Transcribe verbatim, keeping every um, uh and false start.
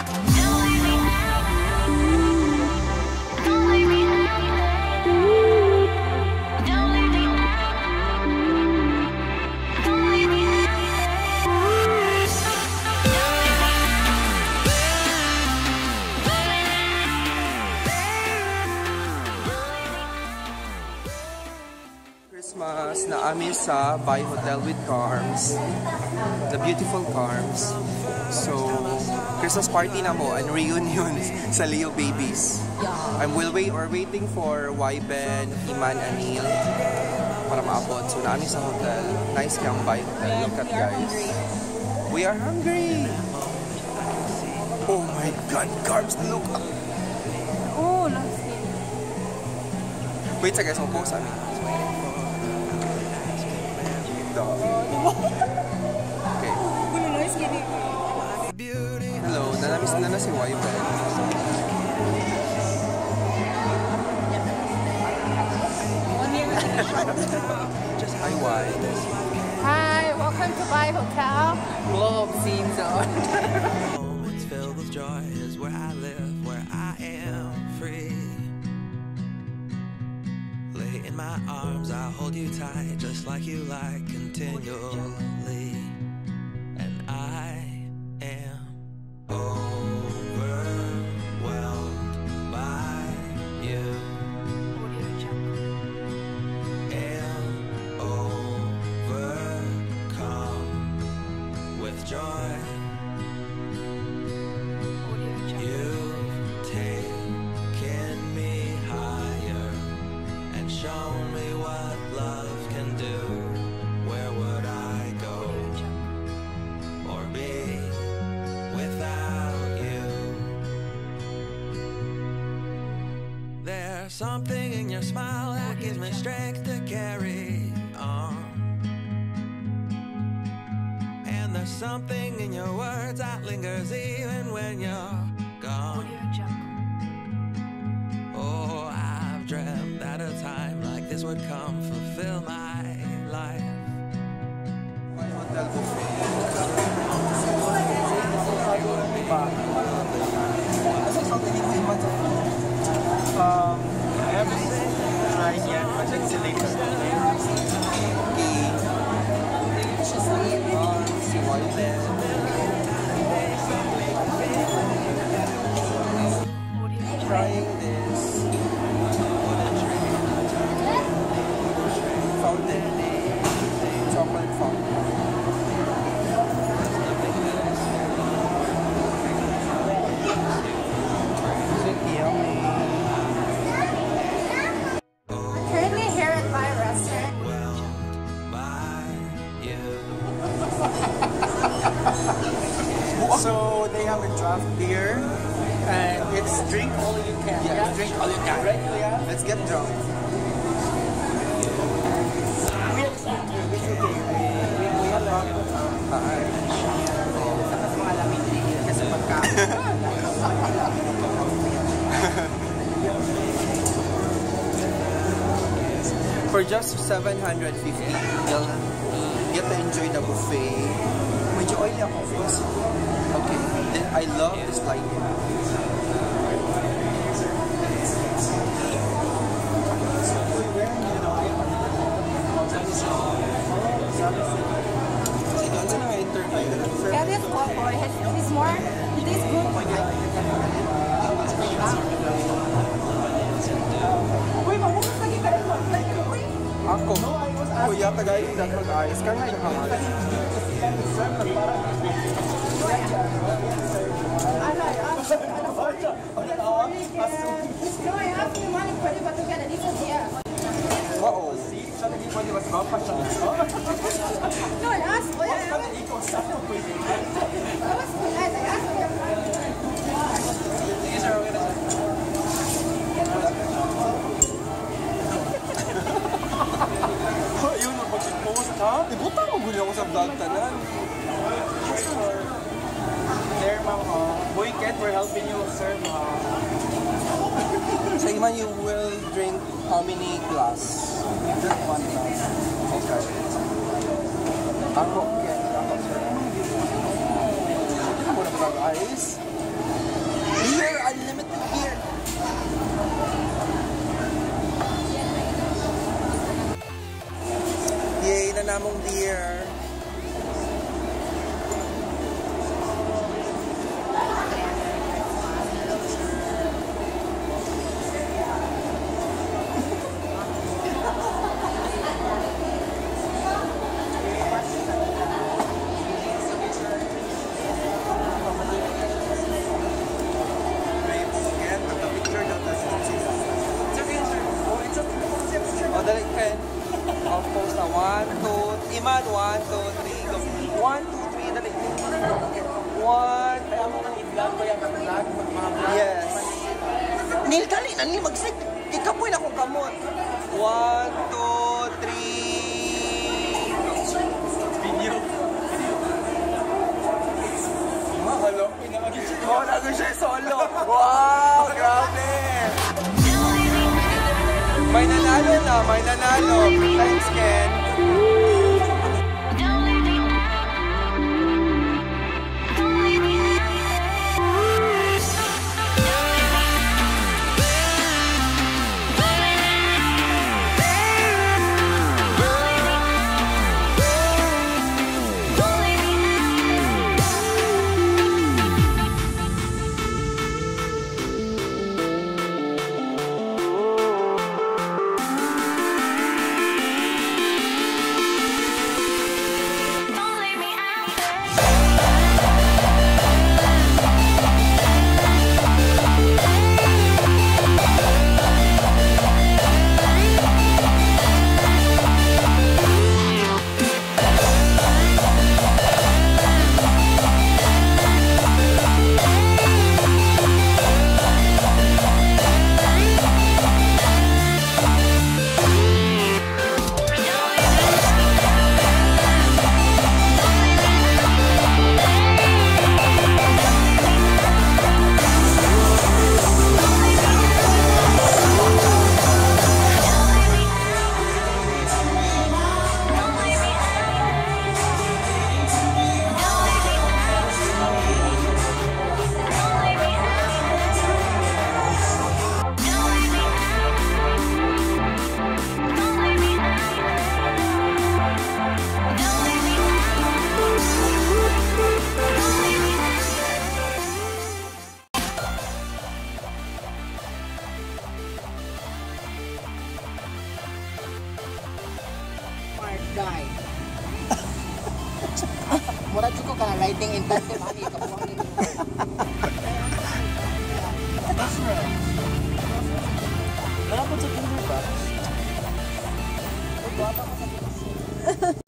Christmas na amin sa Bay Hotel with Carms, the beautiful Carms. So, Christmas party na mo and reunion sa Leo Babies. I'm will wait or waiting for Y-Ben, Iman, Anil para maabot. So, na amin sa hotel. Nice kang Bay Hotel. Look at guys. We are hungry. Oh my God, Carms, look up. Oh, nice. Wait sa guys, mag-pause amin. Okay. Hello, nanamiss na na si Y-Ben. Just hi, Y. Hi, welcome to Bay Hotel. Globe scenes on. Moments filled with joy is where I live, where I am free. Lay in my arms, I'll hold you tight, just like you like, continually. And I am overwhelmed by you. And overcome with joy. You've taken me higher and shown me what love can do. Where would I go or be without you? There's something in your smile that gives me strength to carry on. And there's something in your words that lingers even when you're gone. Oh, I've dreamt that a time like this would come, fulfill my life. My hotel buffet. Um, I haven't tried yet, but let's see later. Si Y-Ben. Trying this fountain, chocolate fountain. Yummy. Currently here at my restaurant. By you. So they have a draft beer, and it's drink all you can. Yeah, drink all you can. Right, Leah? Let's get drunk. We accept you. It's okay. We, we allow you. Kasi pagka... For just seven hundred fifty, you'll get to enjoy the buffet. Medyo oily ako, of course. Okay, then I love this lighting. Yeah, this one boy, he's, he's more, he's good. Ako, kuya, tagay yung dapat ayos. Kaya yung hangal. No, I have the money for it, but to get a decent here. Wow. No, I asked for it. That was nice. I asked for Yun ang pag-post ha? Ibuta mo gulo ako sa vlog tanan. There, ma'am. Boy, Ken, we're helping you serve. Sa Iman, you will drink how many glass? Just one glass. Okay. Ako, okay. Ako, sir. Ako na pag-ayos. mong deer. Oh, dali, Ken. I'll post na. One, two, Iman. One, two, three, go. One, two, three, dali. One, Kaya mo nang i-vlog ko yung vlog, mga vlog. yes. Nil, dali na, Nil, mag-sit. Ikapoy na akong kamot. One, two, three, go. Video. Mahalo, pinamagin siya. Oh, nagin siya solo. Wow, grabe. May nanalo na, may nanalo. Thanks, Ken. Guy. Murag ko ka na lighting in tandem ani ka po ani. Wala po sa Tinder ba? Uy, guwapa ka sa